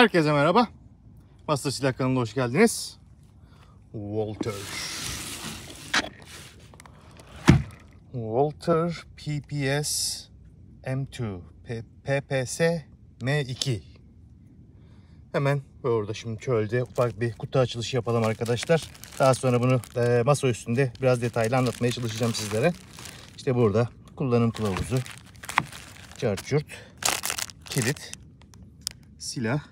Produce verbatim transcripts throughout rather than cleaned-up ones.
Herkese merhaba. Master Silah kanalına hoş geldiniz. Walther. Walther P P S M iki P P S M iki. Hemen burada şimdi çölde ufak bir kutu açılışı yapalım arkadaşlar. Daha sonra bunu e, masa üstünde biraz detaylı anlatmaya çalışacağım sizlere. İşte burada kullanım kılavuzu, çarçurt, kilit, silah.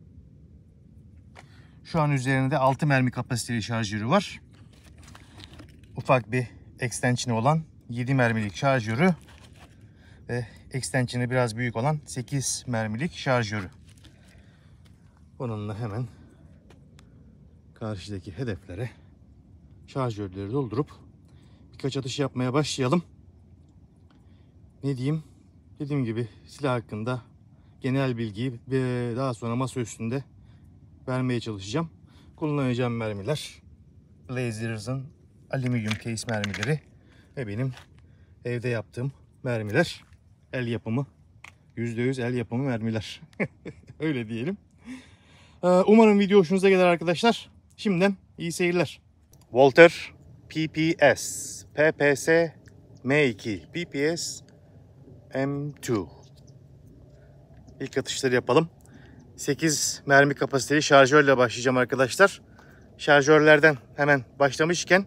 Şu an üzerinde altı mermi kapasiteli şarjörü var. Ufak bir extension'ı olan yedi mermilik şarjörü ve extension'ı biraz büyük olan sekiz mermilik şarjörü. Bununla hemen karşıdaki hedeflere şarjörleri doldurup birkaç atış yapmaya başlayalım. Ne diyeyim? Dediğim gibi silah hakkında genel bilgiyi ve daha sonra masa üstünde vermeye çalışacağım. Kullanacağım mermiler Blazers'ın alüminyum case mermileri ve benim evde yaptığım mermiler. El yapımı, yüzde yüz el yapımı mermiler. Öyle diyelim. Umarım video hoşunuza gider arkadaşlar. Şimdiden iyi seyirler. Walther P P S P P S M iki P P S M iki. İlk atışları yapalım. sekiz mermi kapasiteli şarjörle başlayacağım arkadaşlar. Şarjörlerden hemen başlamışken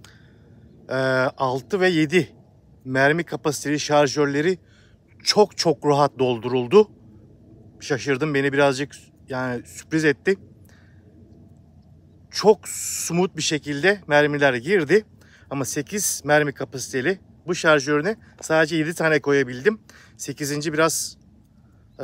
altı ve yedi mermi kapasiteli şarjörleri çok çok rahat dolduruldu. Şaşırdım, beni birazcık yani sürpriz etti. Çok smooth bir şekilde mermiler girdi. Ama sekiz mermi kapasiteli bu şarjörüne sadece yedi tane koyabildim. sekizinci biraz e,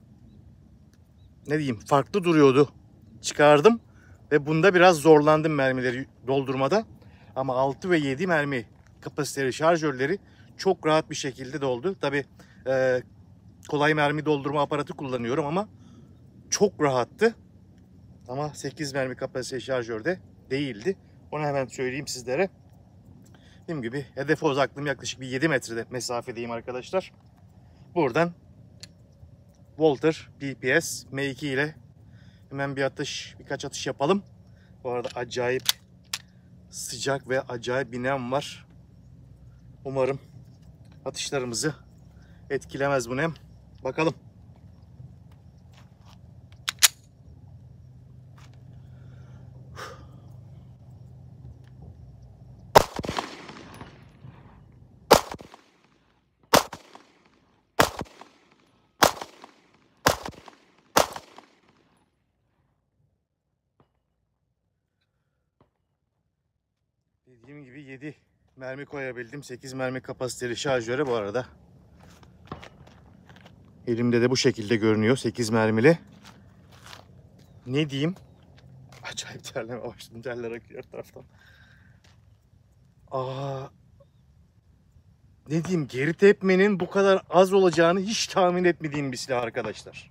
ne diyeyim farklı duruyordu. Çıkardım ve bunda biraz zorlandım mermileri doldurmada. Ama altı ve yedi mermi kapasiteli şarjörleri çok rahat bir şekilde doldu. Tabi e, kolay mermi doldurma aparatı kullanıyorum ama çok rahattı. Ama sekiz mermi kapasiteli şarjörde değildi. Onu hemen söyleyeyim sizlere. Dediğim gibi hedefe uzaklığım yaklaşık bir yedi metrede mesafedeyim arkadaşlar. Buradan Walther P P S M iki ile hemen bir atış, birkaç atış yapalım. Bu arada acayip sıcak ve acayip bir nem var. Umarım atışlarımızı etkilemez bu nem. Bakalım. Dediğim gibi yedi mermi koyabildim. sekiz mermi kapasiteli şarjöre bu arada. Elimde de bu şekilde görünüyor. sekiz mermili. Ne diyeyim? Acayip terleme başladım. Terler akıyor taraftan. Aa, ne diyeyim? Geri tepmenin bu kadar az olacağını hiç tahmin etmediğim bir silah arkadaşlar.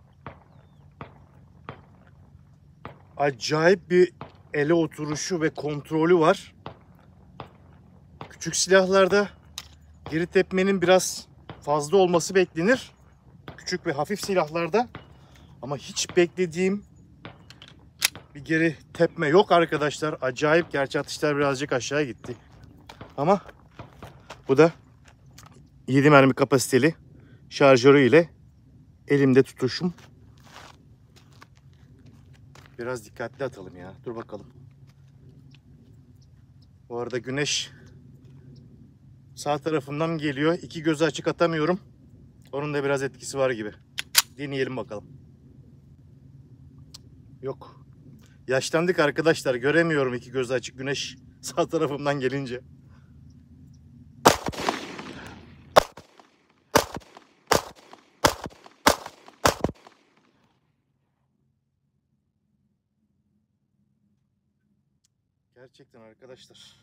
Acayip bir ele oturuşu ve kontrolü var. Küçük silahlarda geri tepmenin biraz fazla olması beklenir. Küçük ve hafif silahlarda. Ama hiç beklediğim bir geri tepme yok arkadaşlar. Acayip, gerçi atışlar birazcık aşağı gitti. Ama bu da yedi mermi kapasiteli şarjörü ile elimde tutuşum. Biraz dikkatli atalım ya. Dur bakalım. Bu arada güneş sağ tarafımdan geliyor. İki gözü açık atamıyorum. Onun da biraz etkisi var gibi. Deneyelim bakalım. Yok. Yaşlandık arkadaşlar. Göremiyorum iki gözü açık güneş sağ tarafımdan gelince. Gerçekten arkadaşlar.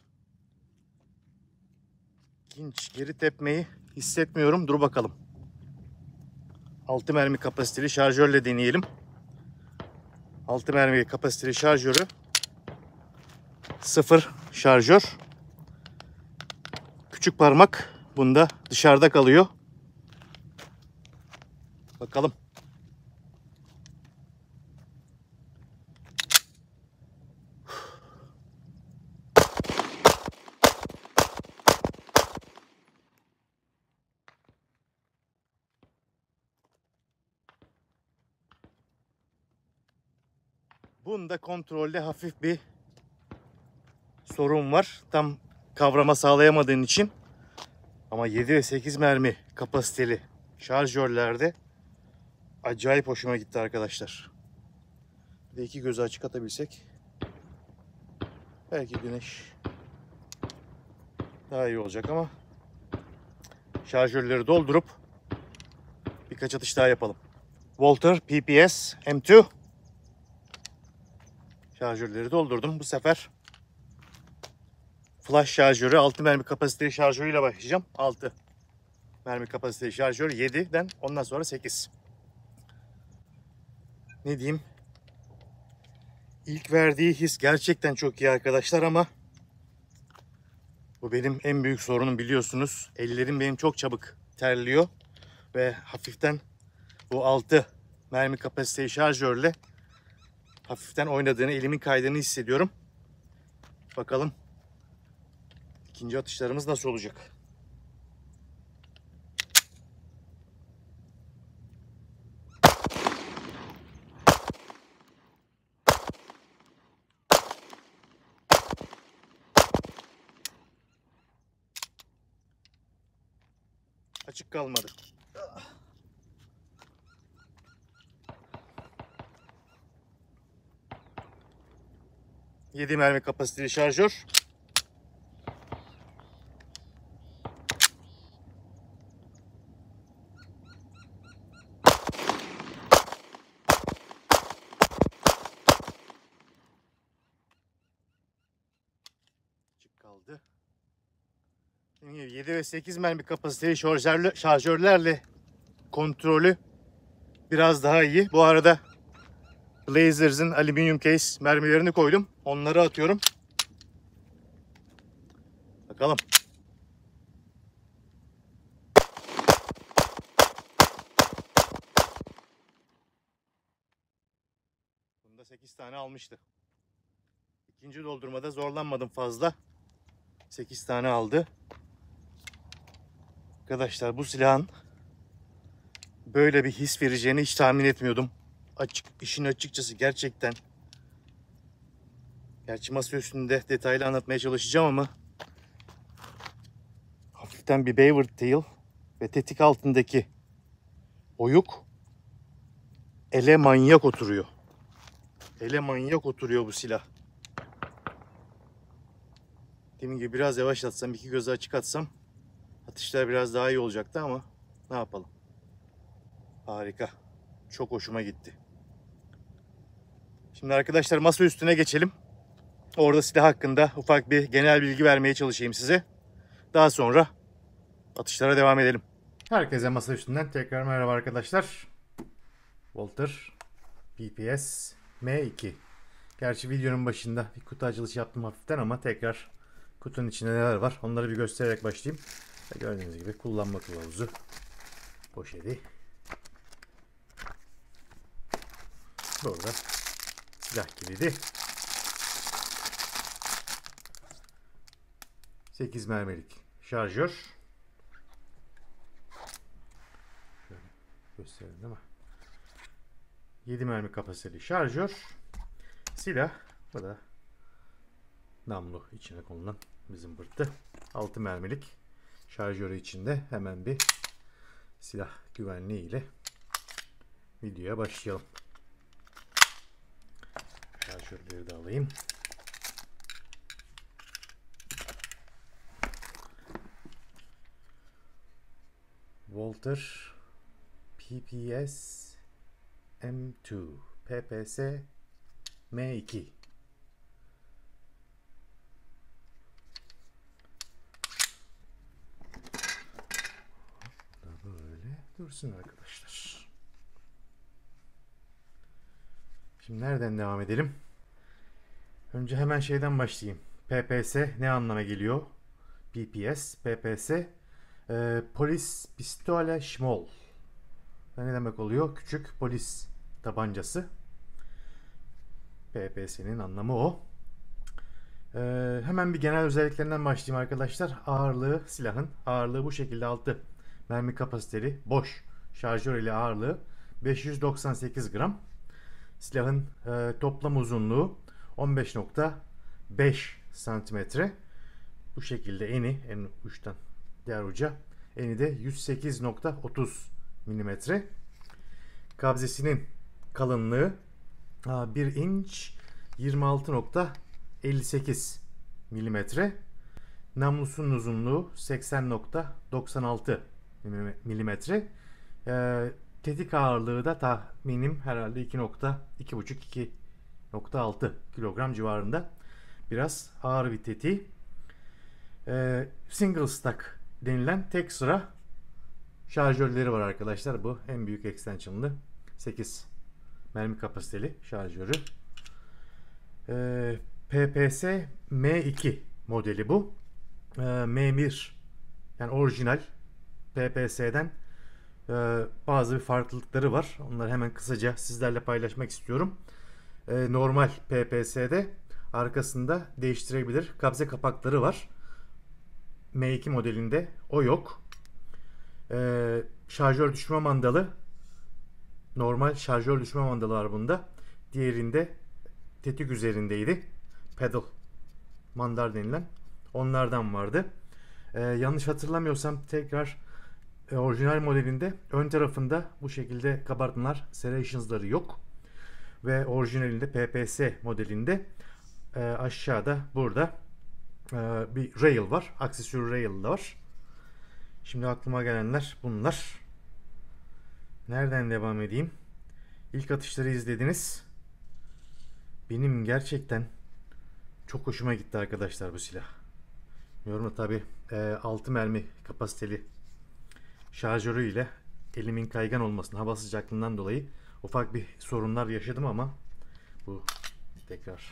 İlginç. Geri tepmeyi hissetmiyorum. Dur bakalım. altı mermi kapasiteli şarjörle deneyelim. altı mermi kapasiteli şarjörü. sıfır şarjör. Küçük parmak bunda dışarıda kalıyor. Bakalım. Bunda kontrolde hafif bir sorun var. Tam kavrama sağlayamadığın için. Ama yedi ve sekiz mermi kapasiteli şarjörlerde acayip hoşuma gitti arkadaşlar. Bir de iki gözü açık atabilsek. Belki güneş daha iyi olacak ama şarjörleri doldurup birkaç atış daha yapalım. Walther P P S M iki şarjörleri doldurdum. Bu sefer flash şarjörü altı mermi kapasiteli şarjörüyle başlayacağım. altı mermi kapasiteli şarjör yediden ondan sonra sekiz. Ne diyeyim? İlk verdiği his gerçekten çok iyi arkadaşlar ama bu benim en büyük sorunum biliyorsunuz. Ellerim benim çok çabuk terliyor ve hafiften bu altı mermi kapasiteli şarjörle hafiften oynadığını, elimin kaydığını hissediyorum. Bakalım ikinci atışlarımız nasıl olacak? Açık kalmadı. yedi mermi kapasiteli şarjör. Açık kaldı. yedi ve sekiz mermi kapasiteli şarjörlü, şarjörlerle kontrolü biraz daha iyi. Bu arada Blazers'ın alüminyum case mermilerini koydum. Onları atıyorum. Bakalım. Bunda sekiz tane almıştı. İkinci doldurmada zorlanmadım fazla. sekiz tane aldı. Arkadaşlar bu silahın böyle bir his vereceğini hiç tahmin etmiyordum. Açık, işin açıkçası gerçekten. Gerçi masa üstünde detaylı anlatmaya çalışacağım ama hafiften bir beaver tail ve tetik altındaki oyuk ele manyak oturuyor. Ele manyak oturuyor bu silah. Demin gibi biraz yavaşlatsam, iki gözü açık atsam atışlar biraz daha iyi olacaktı ama ne yapalım. Harika. Çok hoşuma gitti. Şimdi arkadaşlar masa üstüne geçelim. Orada silah hakkında ufak bir genel bilgi vermeye çalışayım size. Daha sonra atışlara devam edelim. Herkese masa üstünden tekrar merhaba arkadaşlar. Walther P P S M iki. Gerçi videonun başında bir kutu açılışı yaptım hafiften ama tekrar kutunun içinde neler var onları bir göstererek başlayayım. Ve gördüğünüz gibi kullanma kılavuzu, poşeti. Burada silah kilidi. sekiz mermilik şarjör. Şöyle gösterelim değil mi? yedi mermi kapasiteli şarjör. Silah. Bu da namlu içine konulan bizim zımbırtı. altı mermilik şarjörü içinde. Hemen bir silah güvenliği ile videoya başlayalım. Şarjörleri de alayım. Walther P P S M iki P P S M iki. Böyle dursun arkadaşlar. Şimdi nereden devam edelim? Önce hemen şeyden başlayayım. P P S ne anlama geliyor? P P S, P P S e, Polis Pistole Small. Ne demek oluyor? Küçük polis tabancası. P P S'nin anlamı o. Ee, hemen bir genel özelliklerinden başlayayım arkadaşlar. Ağırlığı, silahın ağırlığı bu şekilde. Altı mermi kapasiteli boş şarjör ile ağırlığı beş yüz doksan sekiz gram. Silahın e, toplam uzunluğu on beş nokta beş santimetre. Bu şekilde eni, en uçtan diğer uca, eni de yüz sekiz nokta otuz milimetre. Kabzesinin kalınlığı bir inç yirmi altı nokta elli sekiz milimetre. Namlusunun uzunluğu seksen nokta doksan altı milimetre. E, tetik ağırlığı da tahminim herhalde iki nokta iki buçuk iki nokta altı kilogram civarında. Biraz ağır bir tetiği. E, single stack denilen tek sıra şarjörleri var arkadaşlar. Bu en büyük extension'lı sekiz mermi kapasiteli şarjörü. E, P P S M iki modeli bu. E, M bir yani orijinal P P S'den e, bazı bir farklılıkları var. Onları hemen kısaca sizlerle paylaşmak istiyorum. E, normal P P S'de arkasında değiştirebilir kabze kapakları var. M iki modelinde o yok. E, şarjör düşürme mandalı, normal şarjör düşürme mandalı var bunda. Diğerinde tetik üzerindeydi. Pedal mandal denilen onlardan vardı. Ee, yanlış hatırlamıyorsam tekrar e, orijinal modelinde ön tarafında bu şekilde kabartmalar, serrations'ları yok. Ve orijinalinde P P S modelinde e, aşağıda burada e, bir rail var. Aksesuar rail da var. Şimdi aklıma gelenler bunlar. Nereden devam edeyim? İlk atışları izlediniz. Benim gerçekten çok hoşuma gitti arkadaşlar bu silah. Yorumda tabi e, altı mermi kapasiteli şarjörü ile elimin kaygan olmasının, hava sıcaklığından dolayı ufak bir sorunlar yaşadım ama bu tekrar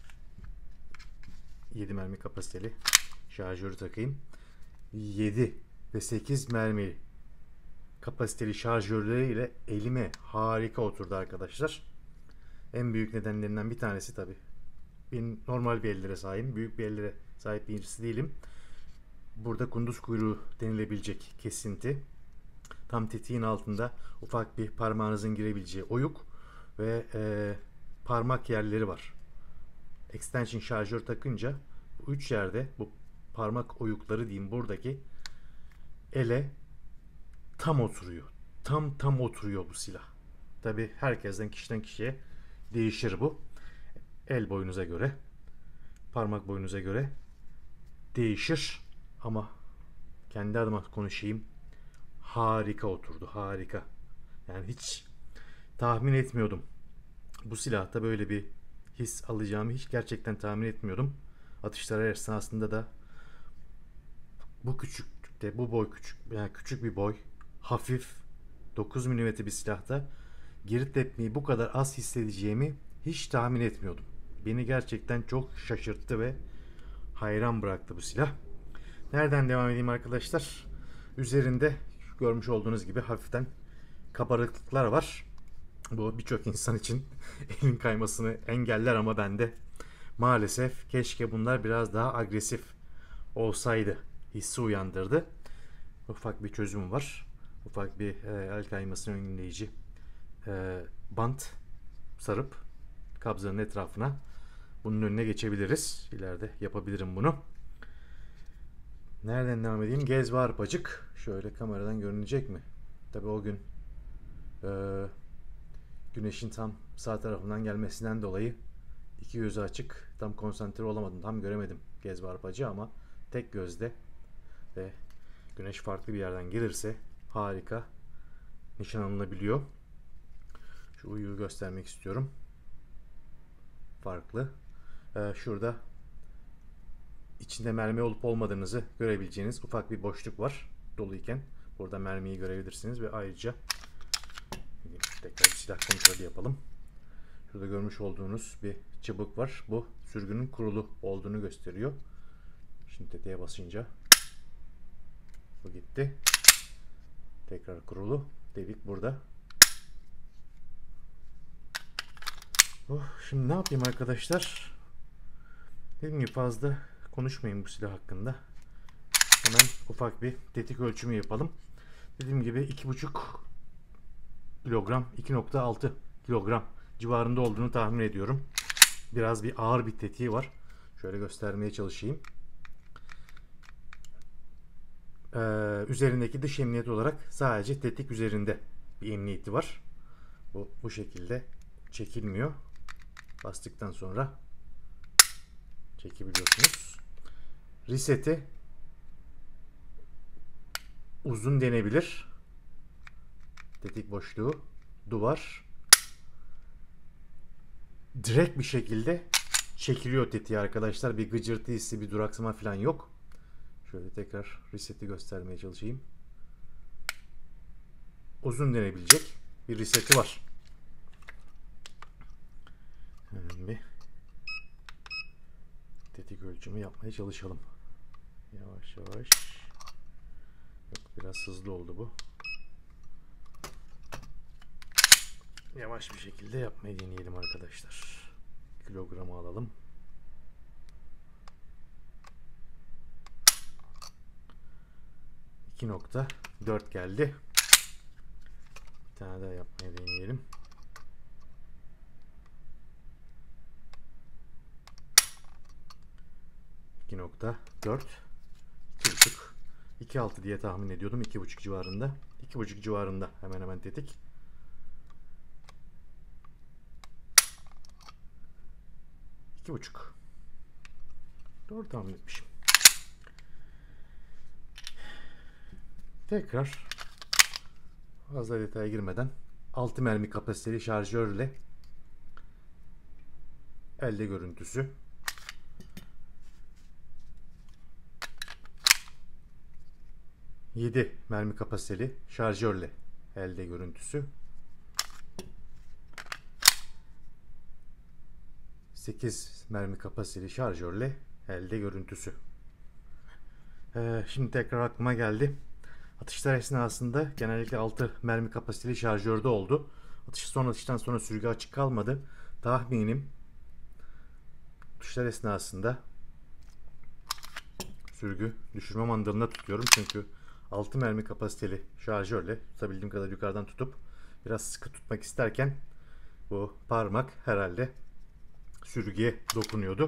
yedi mermi kapasiteli şarjörü takayım. yedi ve sekiz mermi kapasiteli şarjörleri ile elime harika oturdu arkadaşlar. En büyük nedenlerinden bir tanesi tabi benim normal bir ellere sahibim. Büyük bir ellere sahip birisi değilim. Burada kunduz kuyruğu denilebilecek kesinti. Tam tetiğin altında ufak bir parmağınızın girebileceği oyuk ve e, parmak yerleri var. Extension şarjör takınca bu üç yerde bu parmak oyukları diyeyim, buradaki ele tam oturuyor. Tam tam oturuyor bu silah. Tabi herkesten, kişiden kişiye değişir bu. El boyunuza göre, parmak boyunuza göre değişir ama kendi adıma konuşayım, harika oturdu, harika. Yani hiç tahmin etmiyordum. Bu silahta böyle bir his alacağımı hiç gerçekten tahmin etmiyordum. Atışlar esnasında da bu küçüklükte, bu boy küçük, yani küçük bir boy, hafif dokuz milimetre bir silahta geri tepmeyi bu kadar az hissedeceğimi hiç tahmin etmiyordum. Beni gerçekten çok şaşırttı ve hayran bıraktı bu silah. Nereden devam edeyim arkadaşlar? Üzerinde görmüş olduğunuz gibi hafiften kabarıklıklar var. Bu birçok insan için elin kaymasını engeller ama bende maalesef keşke bunlar biraz daha agresif olsaydı hissi uyandırdı. Ufak bir çözüm var. Ufak bir e, el kaymasını önleyici e, bant sarıp kabzanın etrafına bunun önüne geçebiliriz. İleride yapabilirim bunu. Nereden devam edeyim? Gezve arpacık. Şöyle kameradan görünecek mi? Tabii o gün e, güneşin tam sağ tarafından gelmesinden dolayı iki gözü açık. Tam konsantre olamadım. Tam göremedim gezve arpacığı ama tek gözde ve güneş farklı bir yerden gelirse harika nişan alınabiliyor. Şu uyuyu göstermek istiyorum. Farklı. Ee, şurada içinde mermi olup olmadığınızı görebileceğiniz ufak bir boşluk var. Doluyken burada mermiyi görebilirsiniz ve ayrıca tekrar bir silah kontrolü yapalım. Şurada görmüş olduğunuz bir çubuk var. Bu sürgünün kurulu olduğunu gösteriyor. Şimdi tetiğe basınca bu gitti. Tekrar kurulu. Delik burada. Oh, şimdi ne yapayım arkadaşlar? Dediğim gibi fazla konuşmayayım bu silah hakkında. Hemen ufak bir tetik ölçümü yapalım. Dediğim gibi iki buçuk kilogram, iki nokta altı kilogram civarında olduğunu tahmin ediyorum. Biraz bir ağır bir tetiği var. Şöyle göstermeye çalışayım. Ee, üzerindeki dış emniyet olarak sadece tetik üzerinde bir emniyeti var. Bu, bu şekilde çekilmiyor. Bastıktan sonra çekebiliyorsunuz. Reseti uzun denebilir. Tetik boşluğu, duvar. Direkt bir şekilde çekiliyor tetiği arkadaşlar. Bir gıcırtı hissi, bir duraksama falan yok. Şöyle tekrar reseti göstermeye çalışayım. Uzun denebilecek bir reseti var. Hemen bir tetik ölçümü yapmaya çalışalım. Yavaş yavaş. Yok, biraz hızlı oldu bu. Yavaş bir şekilde yapmayı deneyelim arkadaşlar. Kilogramı alalım. iki nokta dört geldi. Bir tane daha yapmaya deneyelim. iki nokta dört, iki buçuk, iki altı diye tahmin ediyordum. iki buçuk civarında. iki buçuk civarında hemen hemen tetik. iki buçuk. Doğru tahmin etmişim. Tekrar fazla detaya girmeden altı mermi kapasiteli şarjörle elde görüntüsü. yedi mermi kapasiteli şarjörle elde görüntüsü. sekiz mermi kapasiteli şarjörle elde görüntüsü. Ee, şimdi tekrar aklıma geldi. Atışlar esnasında genellikle altı mermi kapasiteli şarjörde oldu. Atış, son atıştan sonra sürgü açık kalmadı. Tahminim atışlar esnasında sürgü düşürme mandalına tutuyorum. Çünkü altı mermi kapasiteli şarjörle tutabildiğim kadar yukarıdan tutup biraz sıkı tutmak isterken bu parmak herhalde sürgüye dokunuyordu.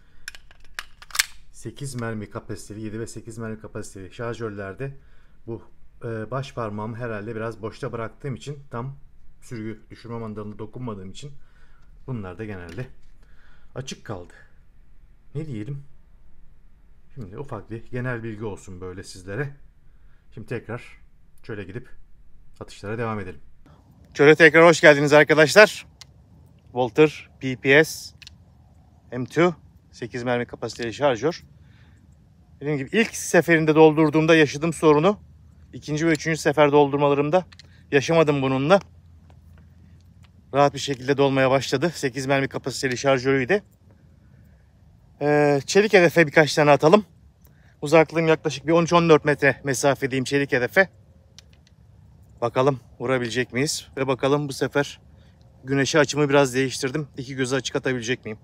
sekiz mermi kapasiteli, yedi ve sekiz mermi kapasiteli şarjörlerde bu e, baş parmağımı herhalde biraz boşta bıraktığım için, tam sürgü düşürme mandalına dokunmadığım için bunlar da genelde açık kaldı. Ne diyelim? Şimdi ufak bir genel bilgi olsun böyle sizlere. Şimdi tekrar çöle gidip atışlara devam edelim. Çöle tekrar hoş geldiniz arkadaşlar. Walther P P S M iki sekiz mermi kapasiteli şarjör. Dediğim gibi ilk seferinde doldurduğumda yaşadığım sorunu ikinci ve üçüncü sefer doldurmalarımda yaşamadım bununla. Rahat bir şekilde dolmaya başladı. sekiz mermi kapasiteli şarjörüydü. Ee, çelik hedefe birkaç tane atalım. Uzaklığım yaklaşık bir on üç on dört metre mesafedeyim çelik hedefe. Bakalım vurabilecek miyiz? Ve bakalım bu sefer güneşe açımı biraz değiştirdim. İki gözü açık atabilecek miyim?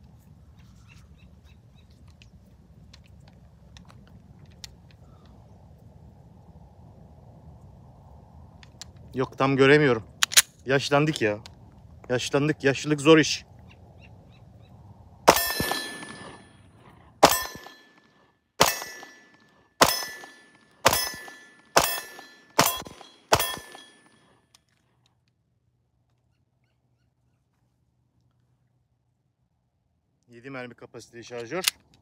Yok, tam göremiyorum. Yaşlandık ya. Yaşlandık. Yaşlılık zor iş. yedi mermi kapasiteli şarjör.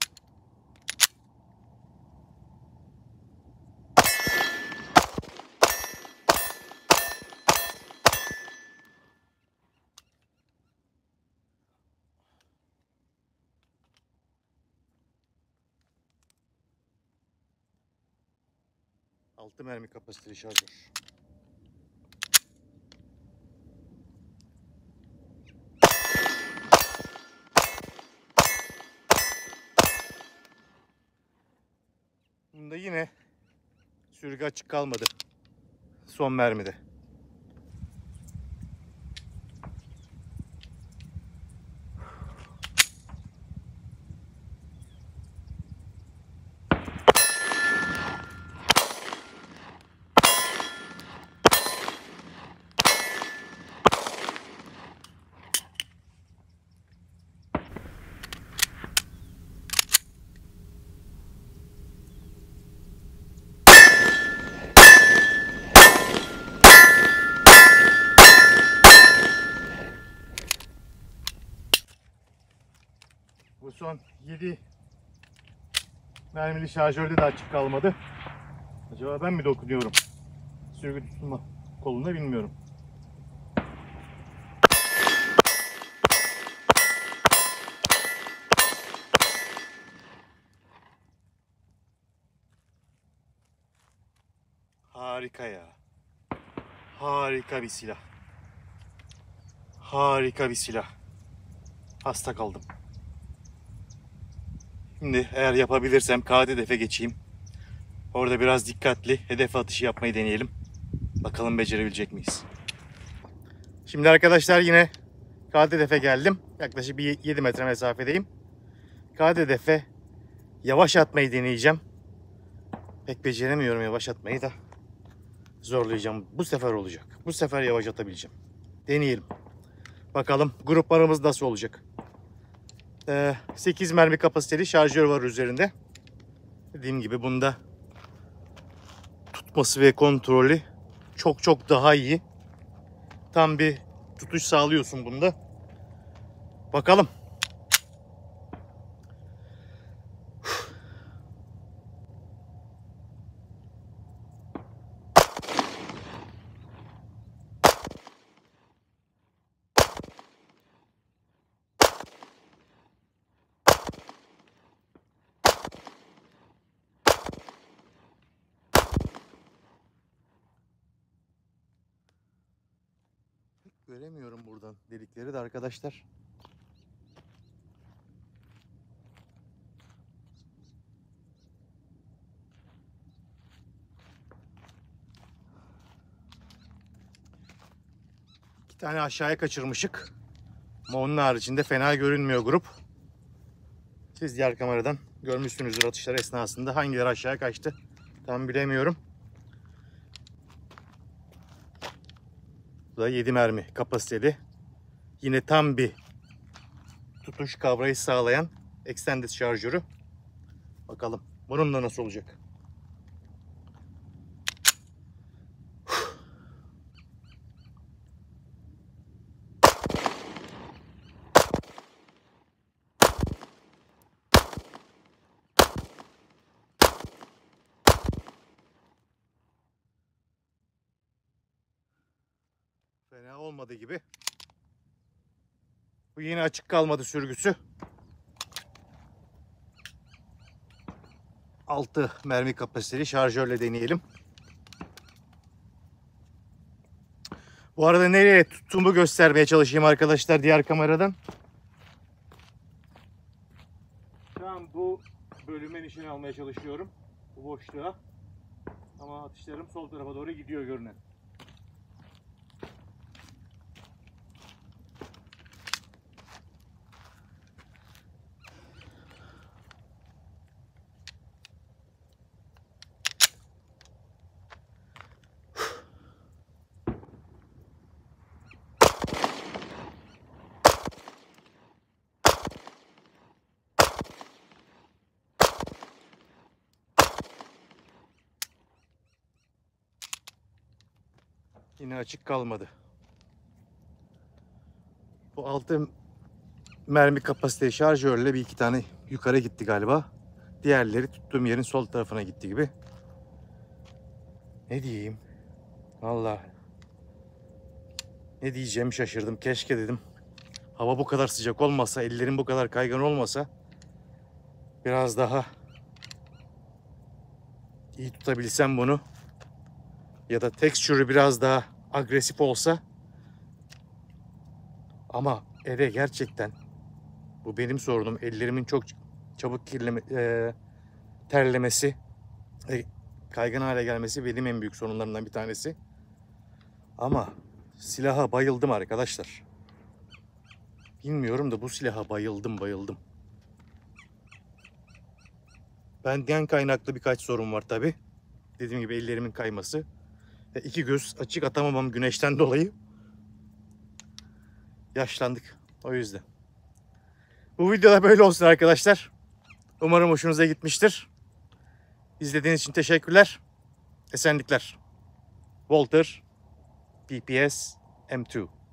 altı mermi kapasiteli şarjör. Bunda yine sürgü açık kalmadı. Son mermide. Bu son yedi mermili şarjörde de açık kalmadı. Acaba ben mi dokunuyorum? Sürgü tutma kolunda bilmiyorum. Harika ya. Harika bir silah. Harika bir silah. Hasta kaldım. Şimdi eğer yapabilirsem K D F'e geçeyim. Orada biraz dikkatli hedef atışı yapmayı deneyelim. Bakalım becerebilecek miyiz? Şimdi arkadaşlar yine K D F'e geldim. Yaklaşık bir yedi metre mesafedeyim. K D F'e yavaş atmayı deneyeceğim. Pek beceremiyorum yavaş atmayı da. Zorlayacağım. Bu sefer olacak. Bu sefer yavaş atabileceğim. Deneyelim. Bakalım gruplarımız nasıl olacak. Ee, sekiz mermi kapasiteli şarjör var üzerinde. Dediğim gibi bunda tutması ve kontrolü çok çok daha iyi. Tam bir tutuş sağlıyorsun bunda. Bakalım. Göremiyorum buradan delikleri de arkadaşlar. İki tane aşağıya kaçırmışık. Ama onun haricinde fena görünmüyor grup. Siz diğer kameradan görmüşsünüzdür atışlar esnasında. Hangileri aşağıya kaçtı tam bilemiyorum. Bu da yedi mermi kapasiteli. Yine tam bir tutuş kavrayış sağlayan extended şarjörü. Bakalım bununla nasıl olacak? Fena olmadı gibi. Bu yine açık kalmadı sürgüsü. altı mermi kapasiteli şarjörle deneyelim. Bu arada nereye tuttuğumu göstermeye çalışayım arkadaşlar diğer kameradan. Şu an bu bölüme nişan almaya çalışıyorum. Bu boşluğa. Ama atışlarım sol tarafa doğru gidiyor görünen. Yine açık kalmadı. Bu altı mermi kapasiteli şarjörle bir iki tane yukarı gitti galiba. Diğerleri tuttuğum yerin sol tarafına gitti gibi. Ne diyeyim? Vallahi ne diyeceğimi şaşırdım. Keşke dedim. Hava bu kadar sıcak olmasa, ellerim bu kadar kaygan olmasa biraz daha iyi tutabilsem bunu. Ya da texture'ı biraz daha agresif olsa. Ama eve gerçekten bu benim sorunum. Ellerimin çok çabuk kirleme, e, terlemesi, e, kaygan hale gelmesi benim en büyük sorunlarımdan bir tanesi. Ama silaha bayıldım arkadaşlar. Bilmiyorum da bu silaha bayıldım bayıldım. Benden kaynaklı birkaç sorun var tabi. Dediğim gibi ellerimin kayması. E, iki göz açık atamamam güneşten dolayı. Yaşlandık o yüzden. Bu videoda böyle olsun arkadaşlar. Umarım hoşunuza gitmiştir. İzlediğiniz için teşekkürler. Esenlikler. Walther P P S M iki